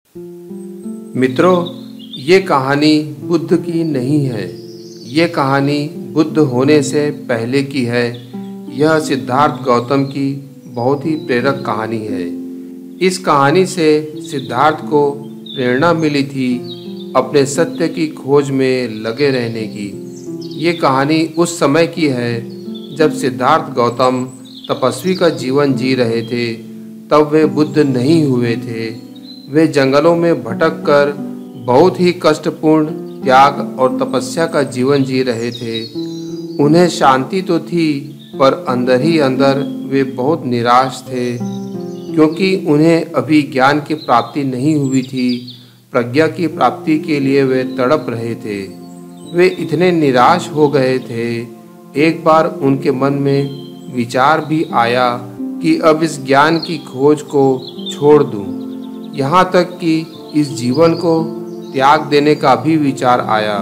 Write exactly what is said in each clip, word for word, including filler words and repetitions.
मित्रों, ये कहानी बुद्ध की नहीं है। ये कहानी बुद्ध होने से पहले की है। यह सिद्धार्थ गौतम की बहुत ही प्रेरक कहानी है। इस कहानी से सिद्धार्थ को प्रेरणा मिली थी अपने सत्य की खोज में लगे रहने की। ये कहानी उस समय की है जब सिद्धार्थ गौतम तपस्वी का जीवन जी रहे थे। तब वे बुद्ध नहीं हुए थे। वे जंगलों में भटक कर बहुत ही कष्टपूर्ण त्याग और तपस्या का जीवन जी रहे थे। उन्हें शांति तो थी, पर अंदर ही अंदर वे बहुत निराश थे, क्योंकि उन्हें अभी ज्ञान की प्राप्ति नहीं हुई थी। प्रज्ञा की प्राप्ति के लिए वे तड़प रहे थे। वे इतने निराश हो गए थे। एक बार उनके मन में विचार भी आया कि अब इस ज्ञान की खोज को छोड़ दूं। यहाँ तक कि इस जीवन को त्याग देने का भी विचार आया।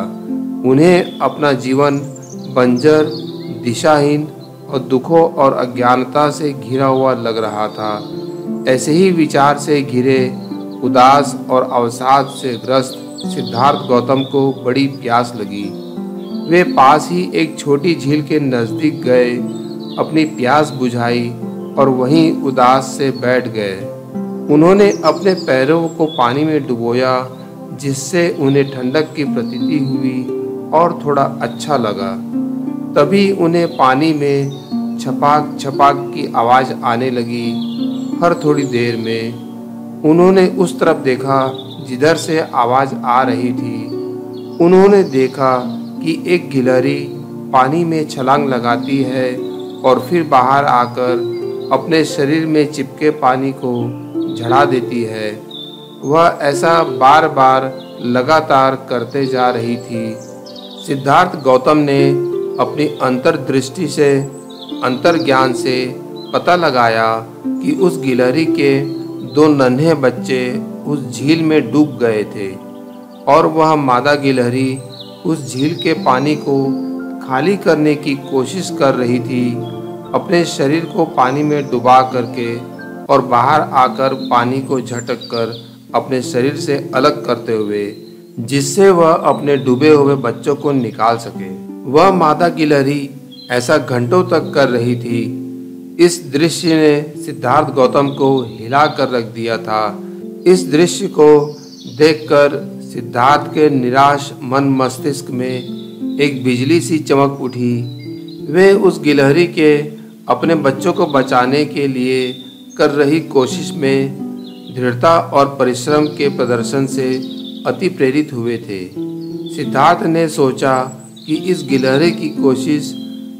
उन्हें अपना जीवन बंजर, दिशाहीन और दुखों और अज्ञानता से घिरा हुआ लग रहा था। ऐसे ही विचार से घिरे, उदास और अवसाद से ग्रस्त सिद्धार्थ गौतम को बड़ी प्यास लगी। वे पास ही एक छोटी झील के नज़दीक गए, अपनी प्यास बुझाई और वहीं उदास से बैठ गए। उन्होंने अपने पैरों को पानी में डुबोया, जिससे उन्हें ठंडक की प्रतीति हुई और थोड़ा अच्छा लगा। तभी उन्हें पानी में छपाक छपाक की आवाज़ आने लगी। हर थोड़ी देर में उन्होंने उस तरफ देखा जिधर से आवाज़ आ रही थी। उन्होंने देखा कि एक गिलहरी पानी में छलांग लगाती है और फिर बाहर आकर अपने शरीर में चिपके पानी को झड़ा देती है। वह ऐसा बार बार लगातार करते जा रही थी। सिद्धार्थ गौतम ने अपनी अंतर्दृष्टि से, अंतर्ज्ञान से पता लगाया कि उस गिलहरी के दो नन्हे बच्चे उस झील में डूब गए थे और वह मादा गिलहरी उस झील के पानी को खाली करने की कोशिश कर रही थी, अपने शरीर को पानी में डुबा करके और बाहर आकर पानी को झटक कर अपने शरीर से अलग करते हुए, जिससे वह अपने डूबे हुए बच्चों को निकाल सके। वह मादा गिलहरी ऐसा घंटों तक कर रही थी। इस दृश्य ने सिद्धार्थ गौतम को हिला कर रख दिया था। इस दृश्य को देखकर सिद्धार्थ के निराश मन मस्तिष्क में एक बिजली सी चमक उठी। वे उस गिलहरी के अपने बच्चों को बचाने के लिए कर रही कोशिश में दृढ़ता और परिश्रम के प्रदर्शन से अति प्रेरित हुए थे। सिद्धार्थ ने सोचा कि इस गिलहरी की कोशिश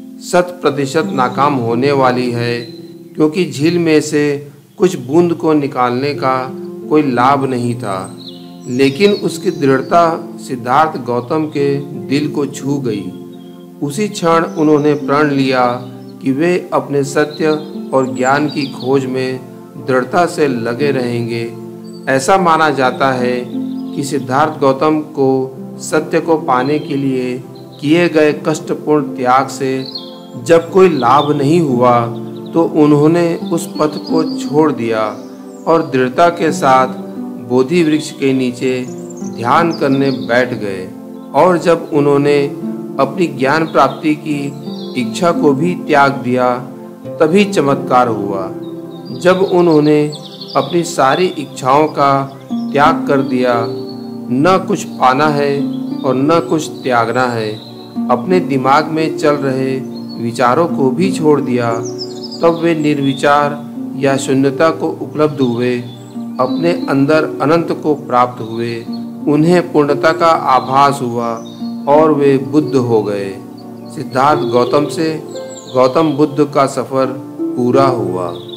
शत प्रतिशत नाकाम होने वाली है, क्योंकि झील में से कुछ बूंद को निकालने का कोई लाभ नहीं था। लेकिन उसकी दृढ़ता सिद्धार्थ गौतम के दिल को छू गई। उसी क्षण उन्होंने प्रण लिया कि वे अपने सत्य और ज्ञान की खोज में दृढ़ता से लगे रहेंगे। ऐसा माना जाता है कि सिद्धार्थ गौतम को सत्य को पाने के लिए किए गए कष्टपूर्ण त्याग से जब कोई लाभ नहीं हुआ, तो उन्होंने उस पथ को छोड़ दिया और दृढ़ता के साथ बोधि वृक्ष के नीचे ध्यान करने बैठ गए। और जब उन्होंने अपनी ज्ञान प्राप्ति की इच्छा को भी त्याग दिया, तभी चमत्कार हुआ। जब उन्होंने अपनी सारी इच्छाओं का त्याग कर दिया, न कुछ पाना है और न कुछ त्यागना है, अपने दिमाग में चल रहे विचारों को भी छोड़ दिया, तब वे निर्विचार या शून्यता को उपलब्ध हुए, अपने अंदर अनंत को प्राप्त हुए। उन्हें पूर्णता का आभास हुआ और वे बुद्ध हो गए। सिद्धार्थ गौतम से गौतम बुद्ध का सफ़र पूरा हुआ।